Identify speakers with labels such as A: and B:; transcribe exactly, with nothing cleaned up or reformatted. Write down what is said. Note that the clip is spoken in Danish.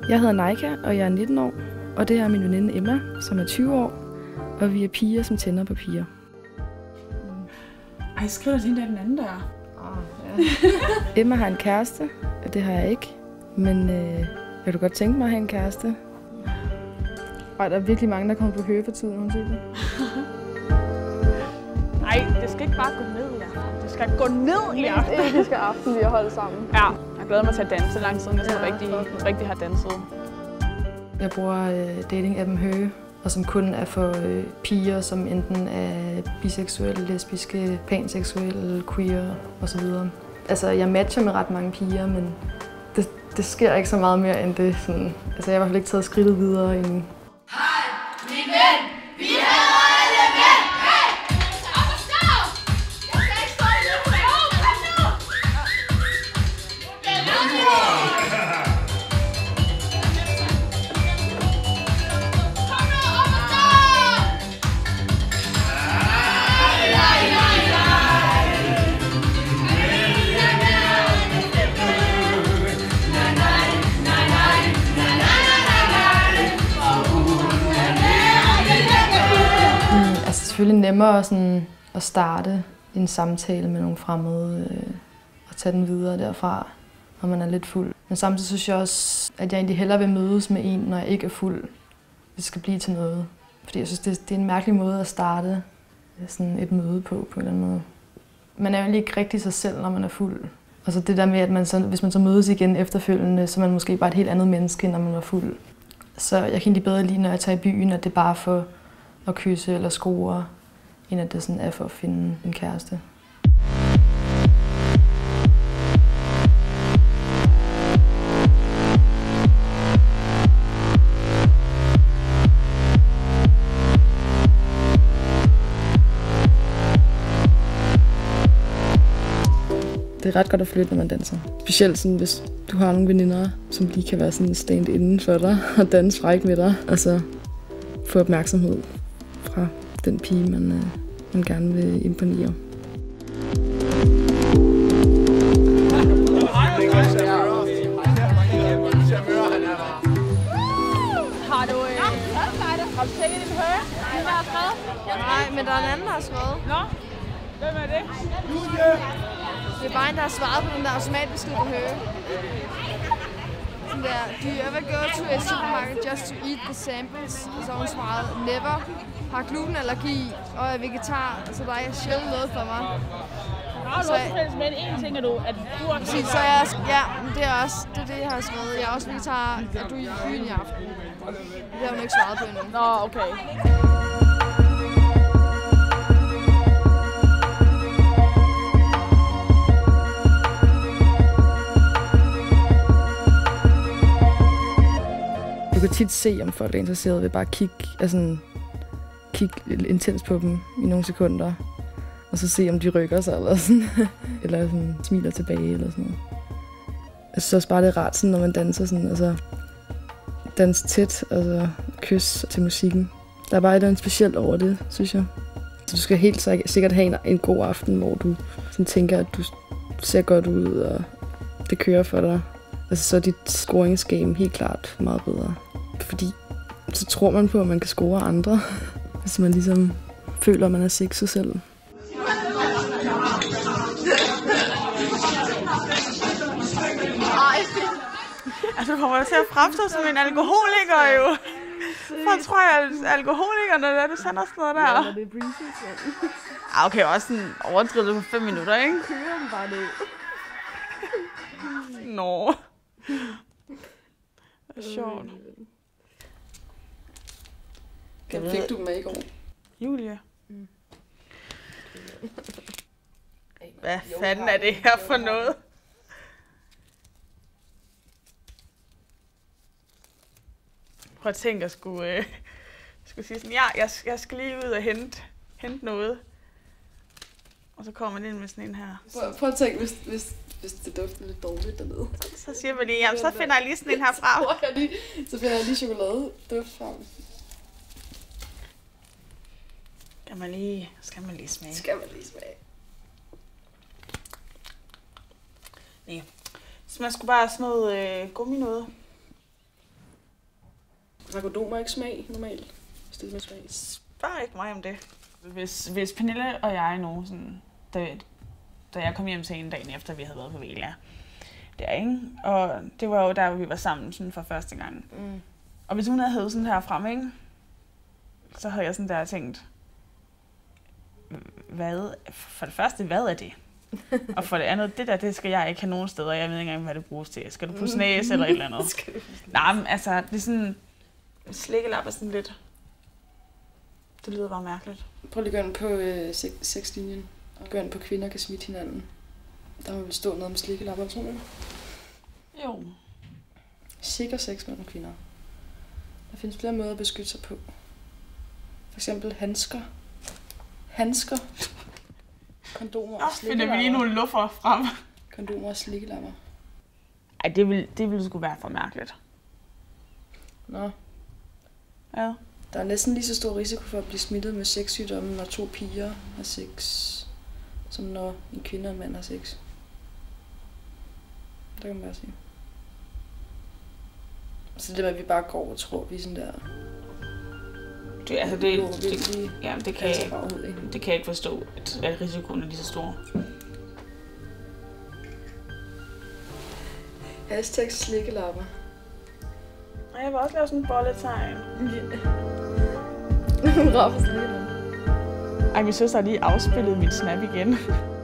A: Jeg hedder Naika, og jeg er nitten år, og det er min veninde Emma, som er tyve år, og vi er piger, som tænder på piger.
B: Ej, skriver du hende der den anden der?
A: Oh, ja. Emma har en kæreste, og det har jeg ikke, men øh, vil du godt tænke mig at have en kæreste? Ej, der er virkelig mange, der kommer på høje for tiden, hun siger det.
B: Nej, det skal ikke bare gå ned i aften. Det skal gå ned i aften.
C: Det er episke aften, vi har holdt sammen.
B: Ja, jeg glæder mig til at danse lang siden, jeg ja, rigtig, rigtig har danset.
A: Jeg bruger øh, dating-appen Høge, og som kun er for øh, piger, som enten er biseksuelle, lesbiske, panseksuelle, queer osv. Altså, jeg matcher med ret mange piger, men det, det sker ikke så meget mere end det. Sådan, altså, jeg har i hvert fald ikke taget skridtet videre endnu.
D: Hej, min ven! Vi hader alle mænd! Hey! Op og stå! Jeg skal ikke stå i det! Kom nu! Det er nu! Kom nu, op og stå! Nej, nej, nej, nej! Nej, nej, nej, nej, nej, nej.
A: Altså selvfølgelig nemmere sådan at starte en samtale med nogle fremmede øh, og tage den videre derfra, når man er lidt fuld. Men samtidig synes jeg også, at jeg egentlig hellere vil mødes med en, når jeg ikke er fuld, hvis det skal blive til noget. Fordi jeg synes, det, det er en mærkelig måde at starte sådan et møde på, på en eller anden måde. Man er jo ikke rigtig sig selv, når man er fuld. Og så det der med, at man så, hvis man så mødes igen efterfølgende, så er man måske bare et helt andet menneske, end når man var fuld. Så jeg kan egentlig bedre lide, når jeg tager i byen, at det bare er for at kysse eller score, end at det sådan er for at finde en kæreste. Det er ret godt at flytte, når man danser. Specielt sådan, hvis du har nogle veninder, som lige kan være sådan stand inden for dig og danse fræk med dig. Altså få opmærksomhed fra den pige, man, øh, man gerne vil imponere.
B: Har du øh, har du tjekket din høje?
C: Nej, der er skrevet. Nej, men der er en anden, der har skrevet.
B: Nå, hvem er det?
C: Det er bare en, der har svaret på den der automatbesked på Høge. Sådan der, do you ever go to a supermarket just to eat the samples? Og så har hun svaret, never. Har glutenallergi og er vegetar, så der er sjældent noget for mig.
B: Har du også fælles med en ting, at du at du er
C: præcis, så jeg, ja, det er også det, er det, jeg har skrevet. Jeg er også vegetar, at du er i byen i aften. Det har hun ikke svaret på endnu.
B: Nå, okay.
A: Du kan tit se, om folk er interesserede ved bare at kigge, altså, kigge lidt intens på dem i nogle sekunder. Og så se, om de rykker sig eller sådan. Eller sådan, smiler tilbage eller sådan noget. Jeg synes også bare, det er rart, sådan, når man danser sådan, altså danse tæt, altså kys til musikken. Der er bare et eller andet specielt over det, synes jeg. Så du skal helt sikkert have en, en god aften, hvor du sådan tænker, at du ser godt ud, og det kører for dig. Altså så er dit scoringsgame helt klart meget bedre. Fordi så tror man på, at man kan score andre. Hvis man ligesom føler, at man er sexet selv.
B: Altså, du kommer jo til at fremstå som en alkoholiker, jo. Folk tror jeg, at alkoholiker, når det er, du sender sådan noget der.
C: Ja, når det er breezy, sådan.
B: Ah, okay, også sådan overdrivet på fem minutter, ikke?
C: Kører den bare ned.
B: Nå. Det er sjovt.
C: Den fik du med i går.
B: Julie. Mm. Hvad fanden er det her for noget? Prøv at tænke, at skulle, øh, skulle sige sådan, ja, jeg, jeg skal lige ud og hente, hente noget. Og så kommer man ind med sådan en her.
C: Prøv, prøv at tænke, hvis, hvis, hvis det dufter lidt dårligt dernede.
B: Så siger man lige, jamen så finder jeg lige sådan en her frem.
C: Så, jeg lige, så finder jeg lige chokoladeduft frem.
B: Skal man lige, skal man lige smage.
C: Skal man lige smage.
B: Nej. Så man skulle bare have sådan noget øh, gummi noget.
A: Har kondomer ikke smag normalt? Stil med smag.
B: Spørg ikke mig om det. Hvis, hvis Pernille og jeg nu, sådan, da, da jeg kom hjem til en dagen efter, vi havde været på Velia, der, ikke? Og det var jo der, hvor vi var sammen sådan for første gang.
A: Mm.
B: Og hvis hun havde hævet sådan her frem, ikke? Så havde jeg sådan der tænkt, hvad, for det første, hvad er det? Og for det andet, det der, det skal jeg ikke have nogen steder. Jeg ved ikke engang, hvad det bruges til. Skal du pusse næse eller et eller andet? Nej, men altså, det er sådan... Slikkelap er sådan lidt... Det lyder bare mærkeligt.
A: Prøv lige at gøre den på øh, sexlinjen. Og gør den på kvinder kan smitte hinanden. Der må vel stå noget om slikkelapper og sådan noget.
B: Jo.
A: Sikker sex mellem kvinder. Der findes flere måder at beskytte sig på. For eksempel handsker. Handsker. Kondomer og
B: slikkelapper. Finder vi lige nogle luffer frem.
A: Kondomer og slikkelapper.
B: Ej, det ville, det ville sgu være for mærkeligt.
A: Nå.
B: Ja.
A: Der er næsten lige så stor risiko for at blive smittet med sexsygdomme, når to piger har sex, som når en kvinde og en mand har sex. Det kan man bare sige. Så det er, at vi bare går og tror, vi er sådan der...
B: Det, altså det, det, det, ja, det, kan jeg, det kan jeg ikke forstå, at, at risikoen er lige så stor.
A: Hashtag slikkelapper.
B: Og jeg vil også lave sådan en bolletegn.
A: Råb for slikkelapper.
B: Ej, min søster har lige afspillet min snap igen.